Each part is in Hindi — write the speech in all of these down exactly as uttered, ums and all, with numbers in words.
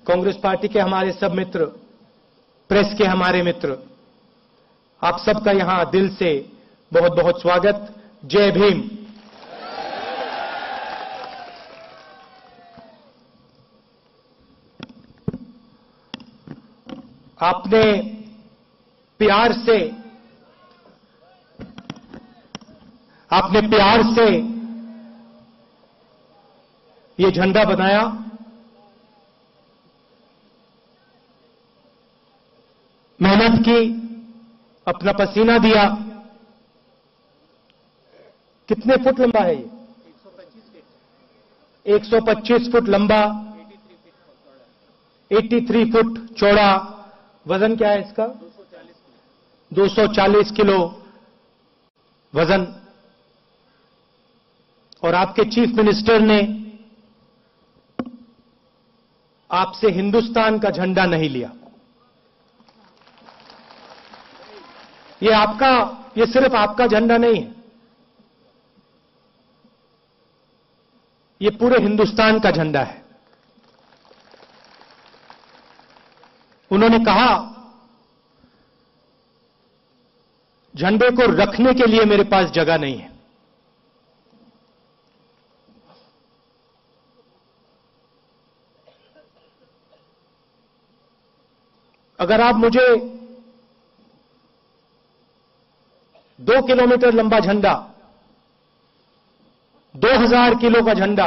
कांग्रेस पार्टी के हमारे सब मित्र, प्रेस के हमारे मित्र, आप सबका यहां दिल से बहुत बहुत स्वागत। जय भीम। आपने प्यार से आपने प्यार से ये झंडा बनाया। मेहनत की, अपना पसीना दिया। कितने फुट लंबा है ये? एक सौ पच्चीस फुट लंबा, तिरासी फुट चौड़ा। वजन क्या है इसका? दो सौ चालीस किलो वजन। और आपके चीफ मिनिस्टर ने आपसे हिंदुस्तान का झंडा नहीं लिया। ये आपका, ये सिर्फ आपका झंडा नहीं है, ये पूरे हिंदुस्तान का झंडा है। उन्होंने कहा, झंडे को रखने के लिए मेरे पास जगह नहीं है। अगर आप मुझे दो किलोमीटर लंबा झंडा, दो हजार किलो का झंडा,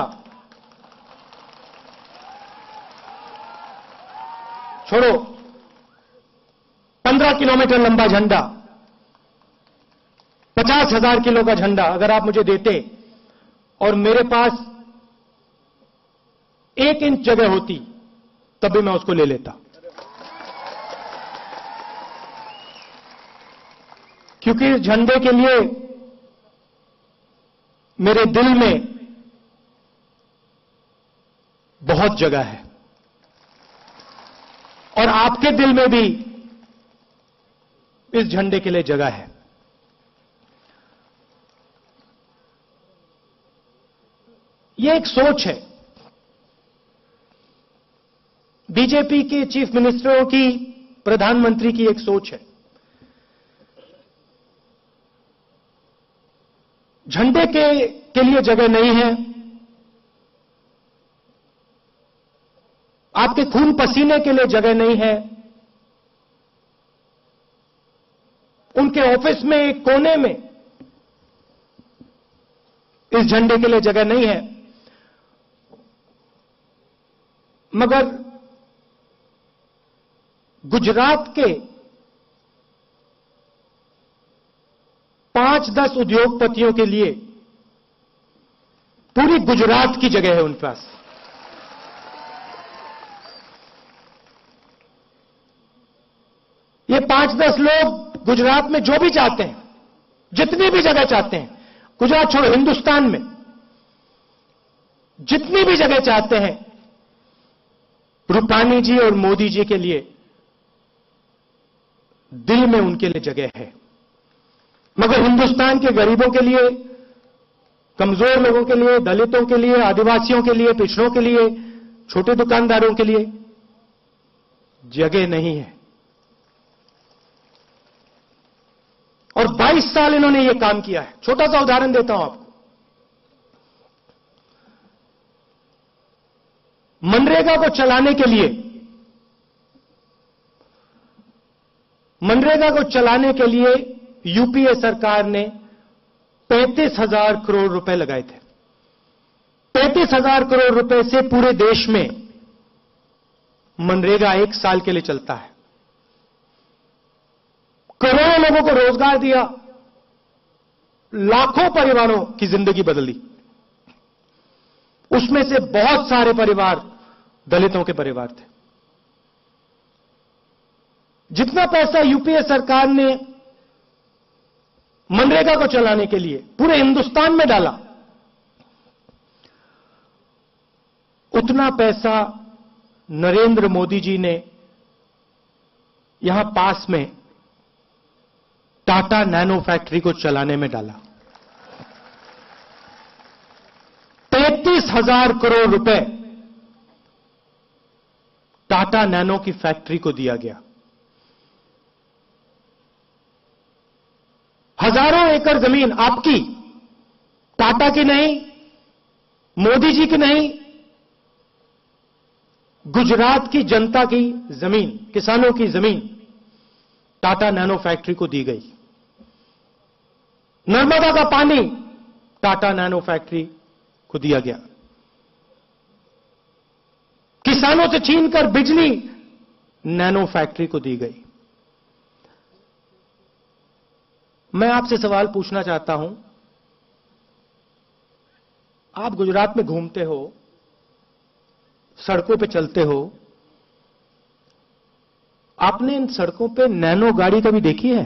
छोड़ो पंद्रह किलोमीटर लंबा झंडा, पचास हजार किलो का झंडा अगर आप मुझे देते और मेरे पास एक इंच जगह होती, तब भी मैं उसको ले लेता। क्योंकि इस झंडे के लिए मेरे दिल में बहुत जगह है और आपके दिल में भी इस झंडे के लिए जगह है। ये एक सोच है बीजेपी के चीफ मिनिस्टरों की, प्रधानमंत्री की एक सोच है। झंडे के के लिए जगह नहीं है, आपके खून पसीने के लिए जगह नहीं है, उनके ऑफिस में एक कोने में इस झंडे के लिए जगह नहीं है। मगर गुजरात के पांच दस उद्योगपतियों के लिए पूरी गुजरात की जगह है उनके पास। ये पांच दस लोग गुजरात में जो भी चाहते हैं, जितनी भी जगह चाहते हैं, गुजरात छोड़ो, हिंदुस्तान में जितनी भी जगह चाहते हैं, रूपानी जी और मोदी जी के लिए दिल में उनके लिए जगह है। मगर हिंदुस्तान के गरीबों के लिए, कमजोर लोगों के लिए, दलितों के लिए, आदिवासियों के लिए, पिछड़ों के लिए, छोटे दुकानदारों के लिए जगह नहीं है। और बाईस साल इन्होंने यह काम किया है। छोटा सा उदाहरण देता हूं आपको। मनरेगा को चलाने के लिए मनरेगा को चलाने के लिए यूपीए सरकार ने पैंतीस हजार करोड़ रुपए लगाए थे। पैंतीस हजार करोड़ रुपए से पूरे देश में मनरेगा एक साल के लिए चलता है। करोड़ों लोगों को रोजगार दिया, लाखों परिवारों की जिंदगी बदली। उसमें से बहुत सारे परिवार दलितों के परिवार थे। जितना पैसा यूपीए सरकार ने मनरेगा को चलाने के लिए पूरे हिंदुस्तान में डाला, उतना पैसा नरेंद्र मोदी जी ने यहां पास में टाटा नैनो फैक्ट्री को चलाने में डाला। पैंतीस हजार करोड़ रुपए टाटा नैनो की फैक्ट्री को दिया गया। हजारों एकड़ जमीन आपकी, टाटा की नहीं, मोदी जी की नहीं, गुजरात की जनता की जमीन, किसानों की जमीन टाटा नैनो फैक्ट्री को दी गई। नर्मदा का पानी टाटा नैनो फैक्ट्री को दिया गया। किसानों से छीनकर बिजली नैनो फैक्ट्री को दी गई। मैं आपसे सवाल पूछना चाहता हूं, आप गुजरात में घूमते हो, सड़कों पे चलते हो, आपने इन सड़कों पे नैनो गाड़ी कभी देखी है?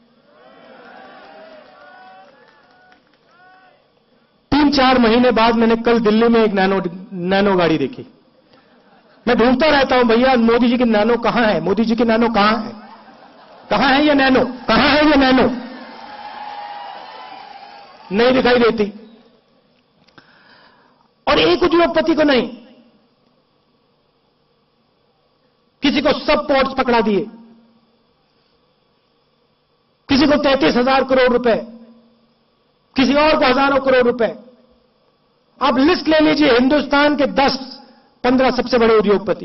तीन चार महीने बाद मैंने कल दिल्ली में एक नैनो नैनो गाड़ी देखी। मैं ढूंढता रहता हूं, भैया मोदी जी की नैनो कहां है? मोदी जी की नैनो कहां है? कहां है ये नैनो? कहां है ये नैनो? नहीं दिखाई देती। और एक उद्योगपति को नहीं, किसी को सब पोर्ट्स पकड़ा दिए, किसी को तैंतीस हजार करोड़ रुपए, किसी और को हजारों करोड़ रुपए। आप लिस्ट ले लीजिए हिंदुस्तान के दस पंद्रह सबसे बड़े उद्योगपति,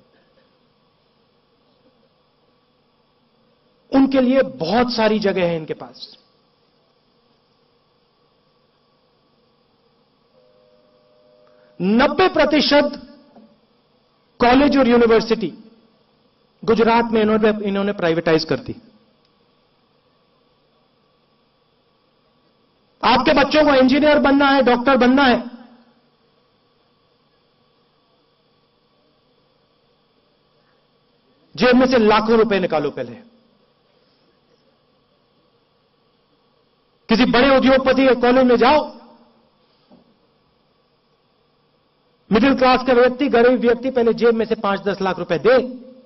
उनके लिए बहुत सारी जगह है इनके पास। नब्बे प्रतिशत कॉलेज और यूनिवर्सिटी गुजरात में इन्होंने इन्होंने प्राइवेटाइज कर दी। आपके बच्चों को इंजीनियर बनना है, डॉक्टर बनना है, जेब में से लाखों रुपए निकालो पहले। किसी बड़े उद्योगपति के कॉलेज में जाओ, मिडिल क्लास का व्यक्ति, गरीब व्यक्ति पहले जेब में से पांच दस लाख रुपए दे,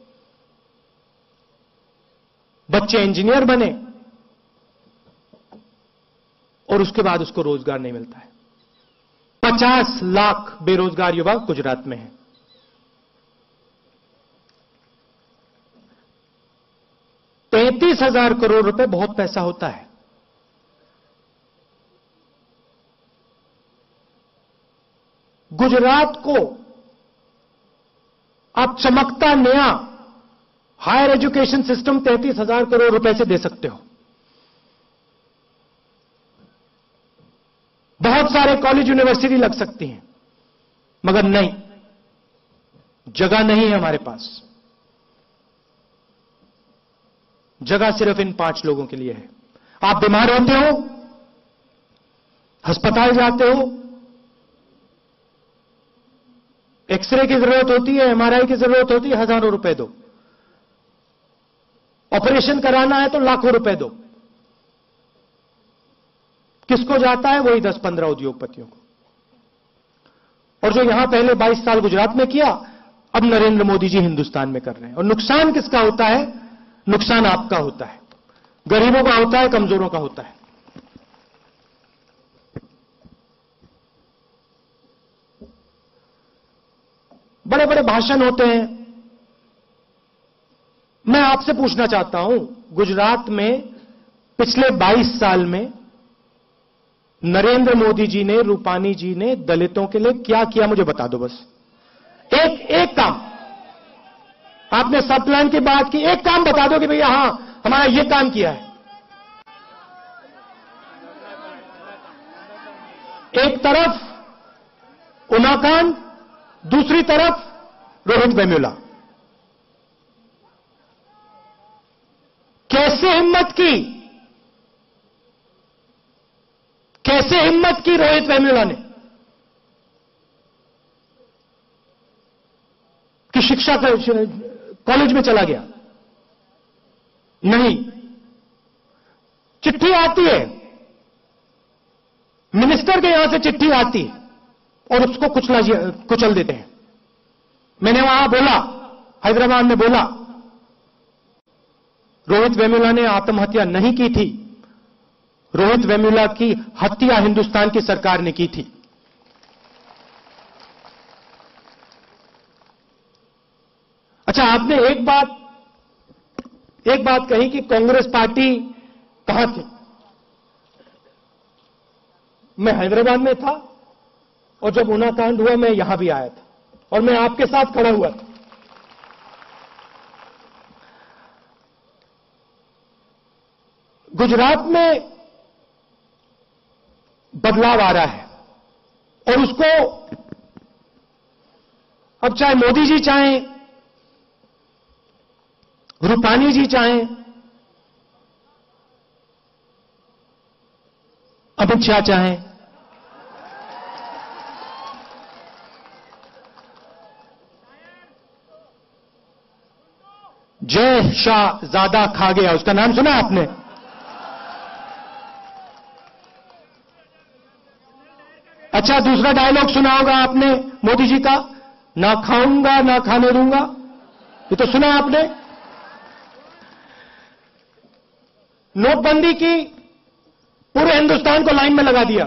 बच्चे इंजीनियर बने, और उसके बाद उसको रोजगार नहीं मिलता है। पचास लाख बेरोजगार युवा गुजरात में हैं। तैंतीस हजार करोड़ रुपए बहुत पैसा होता है। गुजरात को आप चमकता नया हायर एजुकेशन सिस्टम तैंतीस हजार करोड़ रुपए से दे सकते हो। बहुत सारे कॉलेज यूनिवर्सिटी लग सकती हैं, मगर नहीं, जगह नहीं है हमारे पास। जगह सिर्फ इन पांच लोगों के लिए है। आप बीमार होते हो, अस्पताल जाते हो, एक्सरे की जरूरत होती है, एमआरआई की जरूरत होती है, हजारों रुपए दो। ऑपरेशन कराना है तो लाखों रुपए दो। किसको जाता है? वही दस पंद्रह उद्योगपतियों को। और जो यहां पहले बाईस साल गुजरात में किया, अब नरेंद्र मोदी जी हिंदुस्तान में कर रहे हैं। और नुकसान किसका होता है? नुकसान आपका होता है, गरीबों का होता है, कमजोरों का होता है। बड़े बड़े भाषण होते हैं। मैं आपसे पूछना चाहता हूं, गुजरात में पिछले बाईस साल में नरेंद्र मोदी जी ने, रूपानी जी ने दलितों के लिए क्या किया? मुझे बता दो बस। एक एक काम। आपने सब प्लान की बात की, एक काम बता दो कि भैया हां हमारा ये काम किया है। एक तरफ उमाकांत, दूसरी तरफ रोहित वेमुला। कैसे हिम्मत की, कैसे हिम्मत की रोहित वेमुला ने कि शिक्षा कॉलेज में चला गया? नहीं, चिट्ठी आती है, मिनिस्टर के यहां से चिट्ठी आती है और उसको कुचला कुचल देते हैं। मैंने वहां बोला, हैदराबाद में बोला, रोहित वेमुला ने आत्महत्या नहीं की थी, रोहित वेमुला की हत्या हिंदुस्तान की सरकार ने की थी। अच्छा, आपने एक बात एक बात कही कि कांग्रेस पार्टी कहां थी। मैं हैदराबाद में था और जब ऊना कांड हुआ मैं यहां भी आया था और मैं आपके साथ खड़ा हुआ था। गुजरात में बदलाव आ रहा है और उसको अब चाहे मोदी जी चाहें, रूपानी जी चाहें, अमित शाह चाहें, जय शाह ज्यादा खा गया, उसका नाम सुना आपने? अच्छा, दूसरा डायलॉग सुना होगा आपने मोदी जी का, ना खाऊंगा ना खाने दूंगा, ये तो सुना आपने। नोटबंदी की, पूरे हिंदुस्तान को लाइन में लगा दिया,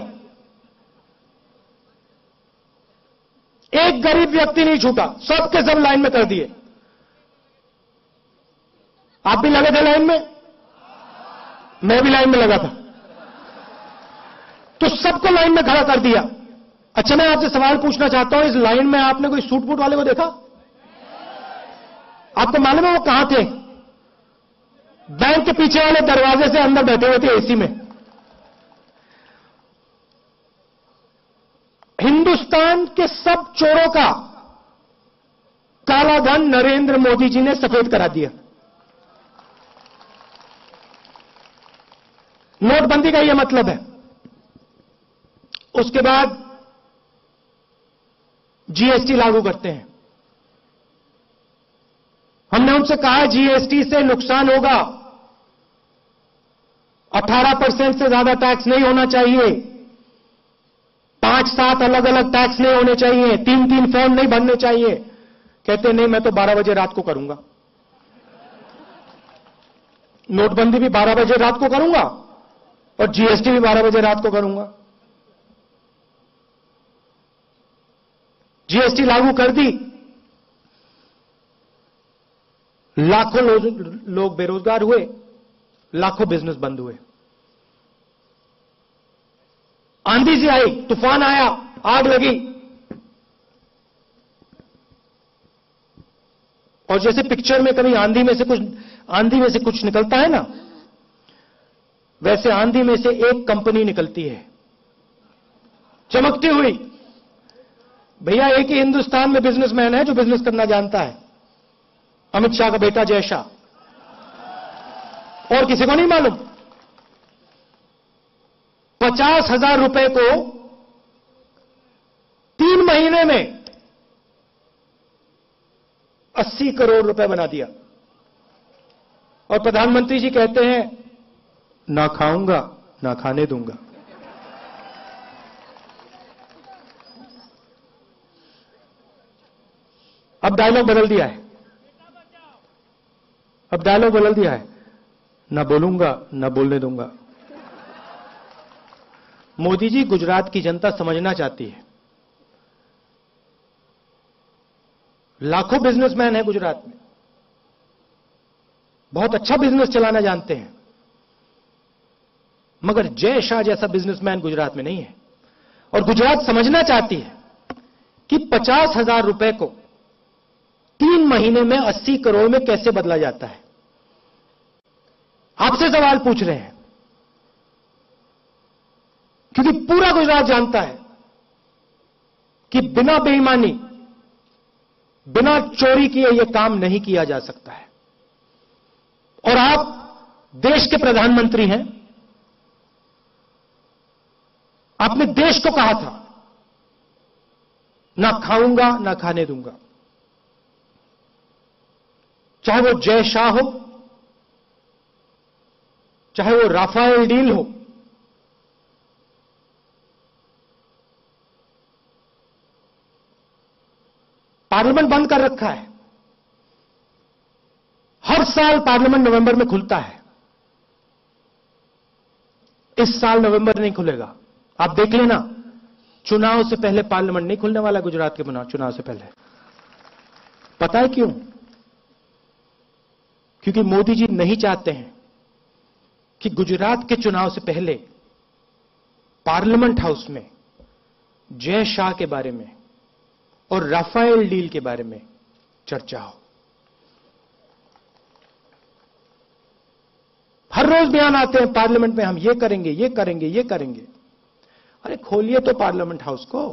एक गरीब व्यक्ति नहीं छूटा, सबके सब लाइन में कर दिए। आप भी लगे थे लाइन में, मैं भी लाइन में लगा था, तो सबको लाइन में खड़ा कर दिया। अच्छा, मैं आपसे सवाल पूछना चाहता हूं, इस लाइन में आपने कोई सूट बूट वाले को देखा? आपको मालूम है वो कहां थे? बैंक के पीछे वाले दरवाजे से अंदर बैठे हुए थे एसी में। हिंदुस्तान के सब चोरों का काला धन नरेंद्र मोदी जी ने सफेद करा दिया। नोटबंदी का यह मतलब है। उसके बाद जीएसटी लागू करते हैं। हमने उनसे कहा जीएसटी से नुकसान होगा, अठारह परसेंट से ज्यादा टैक्स नहीं होना चाहिए, पांच सात अलग अलग टैक्स नहीं होने चाहिए, तीन तीन फॉर्म नहीं भरने चाहिए। कहते नहीं, मैं तो बारह बजे रात को करूंगा, नोटबंदी भी बारह बजे रात को करूंगा और जीएसटी भी बारह बजे रात को करूंगा। जीएसटी लागू कर दी, लाखों लोग, लोग बेरोजगार हुए, लाखों बिजनेस बंद हुए। आंधी सी आई, तूफान आया, आग लगी, और जैसे पिक्चर में कभी आंधी में से कुछ आंधी में से कुछ निकलता है ना, वैसे आंधी में से एक कंपनी निकलती है चमकती हुई। भैया, एक ही हिंदुस्तान में बिजनेसमैन है जो बिजनेस करना जानता है, अमित शाह का बेटा जय शाह, और किसी को नहीं मालूम। पचास हजार रुपए को तीन महीने में अस्सी करोड़ रुपए बना दिया, और प्रधानमंत्री जी कहते हैं ना खाऊंगा ना खाने दूंगा। अब डायलॉग बदल दिया है, अब डायलॉग बदल दिया है, ना बोलूंगा ना बोलने दूंगा। मोदी जी, गुजरात की जनता समझना चाहती है, लाखों बिजनेसमैन है गुजरात में, बहुत अच्छा बिजनेस चलाना जानते हैं, मगर जय शाह जैसा बिजनेसमैन गुजरात में नहीं है। और गुजरात समझना चाहती है कि पचास हजार रुपए को तीन महीने में अस्सी करोड़ में कैसे बदला जाता है। आपसे सवाल पूछ रहे हैं, क्योंकि पूरा गुजरात जानता है कि बिना बेईमानी, बिना चोरी किए यह काम नहीं किया जा सकता है। और आप देश के प्रधानमंत्री हैं, आपने देश को कहा था ना खाऊंगा ना खाने दूंगा, चाहे वो जय शाह हो, चाहे वो राफेल डील हो, पार्लियामेंट बंद कर रखा है। हर साल पार्लियामेंट नवंबर में खुलता है, इस साल नवंबर नहीं खुलेगा। आप देख लेना, चुनाव से पहले पार्लियामेंट नहीं खुलने वाला गुजरात के चुनाव से पहले। पता है क्यों? क्योंकि मोदी जी नहीं चाहते हैं कि गुजरात के चुनाव से पहले पार्लियामेंट हाउस में जय शाह के बारे में और राफेल डील के बारे में चर्चा हो। हर रोज बयान आते हैं पार्लियामेंट में, हम ये करेंगे, ये करेंगे, ये करेंगे। अरे खोलिए तो पार्लियामेंट हाउस को।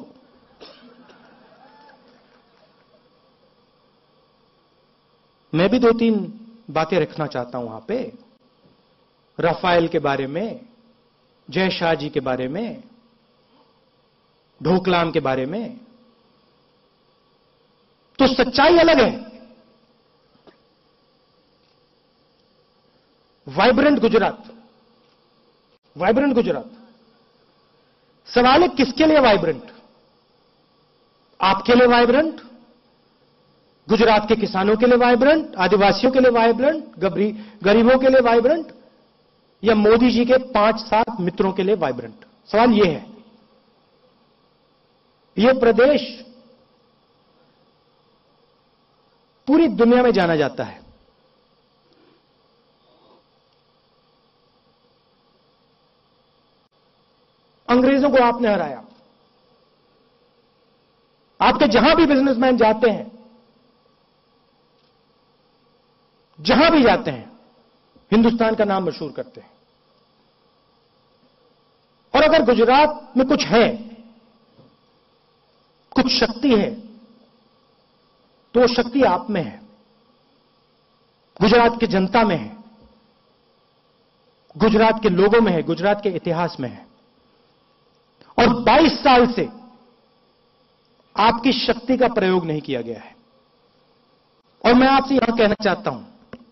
मैं भी दो तीन बातें रखना चाहता हूं वहां पे, राफेल के बारे में, जय शाह जी के बारे में, ढोकलाम के बारे में। तो सच्चाई अलग है। Vibrant Gujarat, vibrant Gujarat. सवाल है किसके लिए वाइब्रेंट? आपके लिए वाइब्रेंट, गुजरात के किसानों के लिए वाइब्रेंट, आदिवासियों के लिए वाइब्रेंट, गरीबों के लिए वाइब्रेंट, या मोदी जी के पांच सात मित्रों के लिए वाइब्रेंट? सवाल यह है। यह प्रदेश पूरी दुनिया में जाना जाता है। अंग्रेजों को आपने हराया। आपके जहां भी बिजनेसमैन जाते हैं, जहां भी जाते हैं, हिंदुस्तान का नाम मशहूर करते हैं। और अगर गुजरात में कुछ है, कुछ शक्ति है, तो वो शक्ति आप में है, गुजरात की जनता में है, गुजरात के लोगों में है, गुजरात के इतिहास में है। और बाईस साल से आपकी शक्ति का प्रयोग नहीं किया गया है। और मैं आपसे यहां कहना चाहता हूं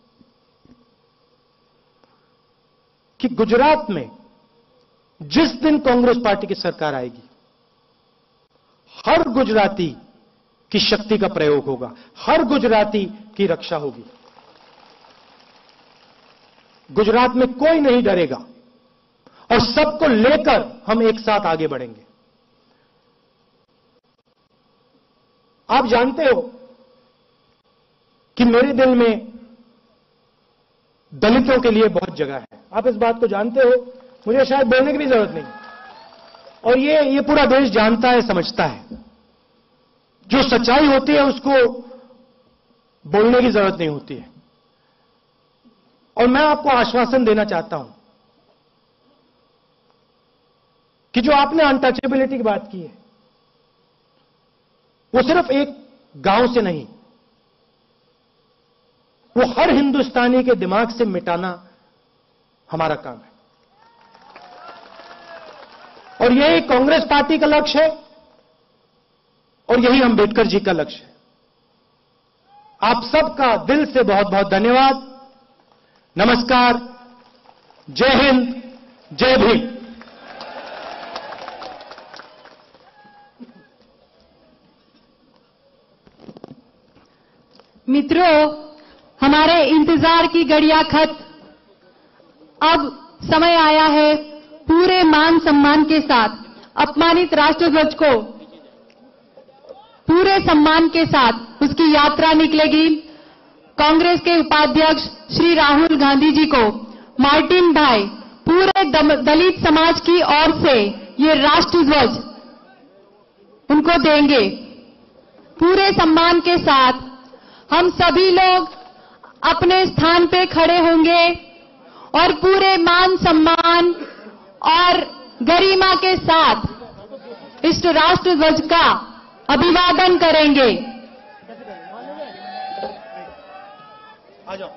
कि गुजरात में जिस दिन कांग्रेस पार्टी की सरकार आएगी, हर गुजराती की शक्ति का प्रयोग होगा, हर गुजराती की रक्षा होगी। गुजरात में कोई नहीं डरेगा और सबको लेकर हम एक साथ आगे बढ़ेंगे। आप जानते हो कि मेरे दिल में दलितों के लिए बहुत जगह है। आप इस बात को जानते हो, मुझे शायद बोलने की भी जरूरत नहीं। और ये ये पूरा देश जानता है, समझता है। जो सच्चाई होती है उसको बोलने की जरूरत नहीं होती है। और मैं आपको आश्वासन देना चाहता हूं कि जो आपने अनटचेबिलिटी की बात की है, वो सिर्फ एक गांव से नहीं, वो हर हिंदुस्तानी के दिमाग से मिटाना हमारा काम है। और यही कांग्रेस पार्टी का लक्ष्य है और यही अंबेडकर जी का लक्ष्य है। आप सबका दिल से बहुत बहुत धन्यवाद। नमस्कार, जय हिंद, जय भीम। मित्रों, हमारे इंतजार की घड़ियां खत्म। अब समय आया है पूरे मान सम्मान के साथ अपमानित राष्ट्रध्वज को पूरे सम्मान के साथ उसकी यात्रा निकलेगी। कांग्रेस के उपाध्यक्ष श्री राहुल गांधी जी को मार्टिन भाई पूरे दलित समाज की ओर से ये राष्ट्रध्वज उनको देंगे। पूरे सम्मान के साथ हम सभी लोग अपने स्थान पे खड़े होंगे और पूरे मान सम्मान और गरिमा के साथ इस राष्ट्रध्वज का अभिवादन करेंगे। आ जाओ।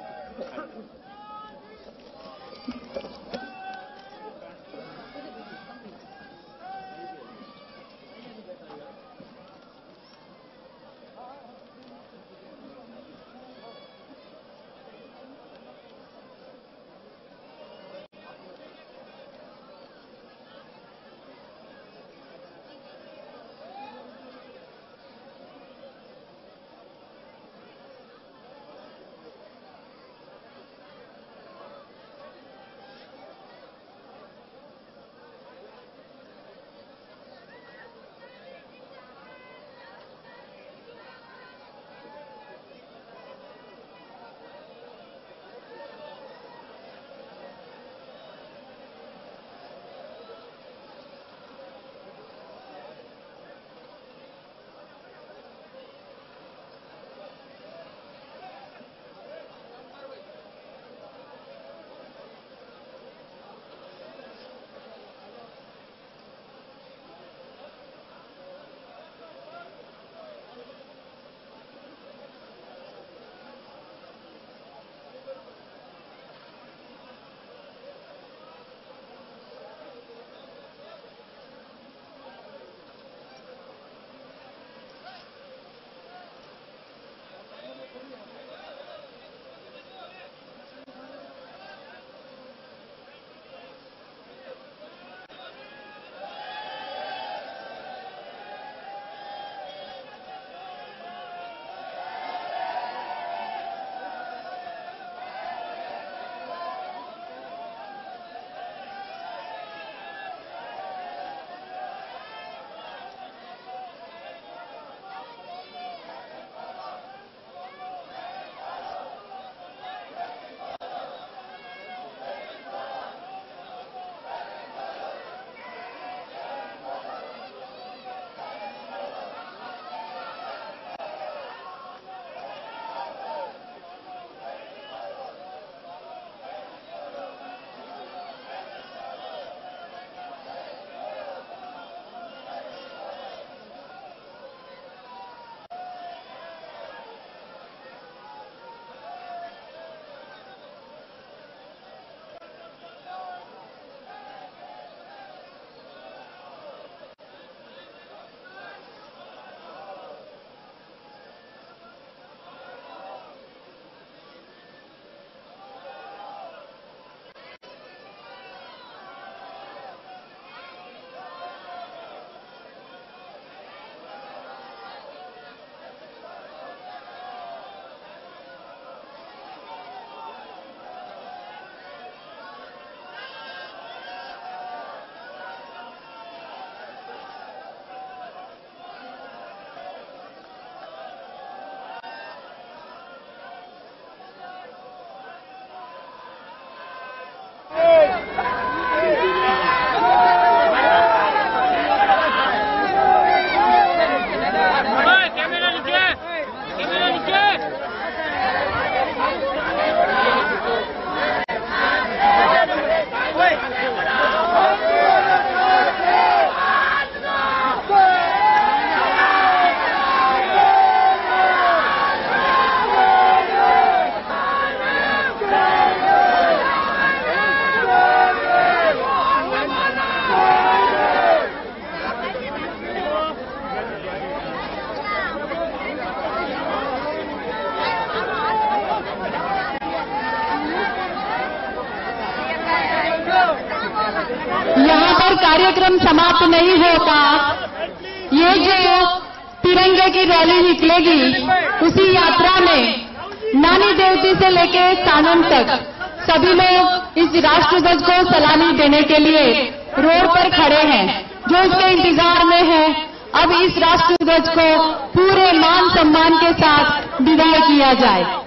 कार्यक्रम समाप्त नहीं होता, ये जो तिरंगे की रैली निकलेगी, उसी यात्रा में नानी देवती से लेके सानन तक सभी लोग इस राष्ट्रध्वज को सलामी देने के लिए रोड पर खड़े हैं, जो इसके इंतजार में है। अब इस राष्ट्रध्वज को पूरे मान सम्मान के साथ विदाई किया जाए।